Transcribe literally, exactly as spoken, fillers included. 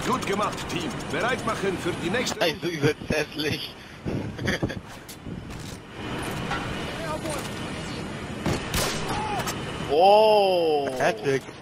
Gut gemacht, Team. Bereit machen für die nächste... Also übelst hässlich. Oh! Hattrick.